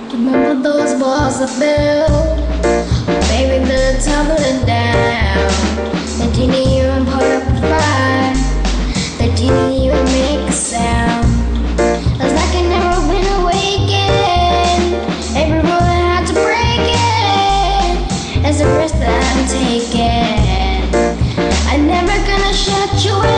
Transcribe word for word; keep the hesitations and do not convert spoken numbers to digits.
Remember those walls I built? Baby, they're tumbling down. They didn't even put up a fight. They didn't even make a sound. It's like I never been awakened. Every rule I had to break it. It's a risk that I'm taking. I'm never gonna shut you out.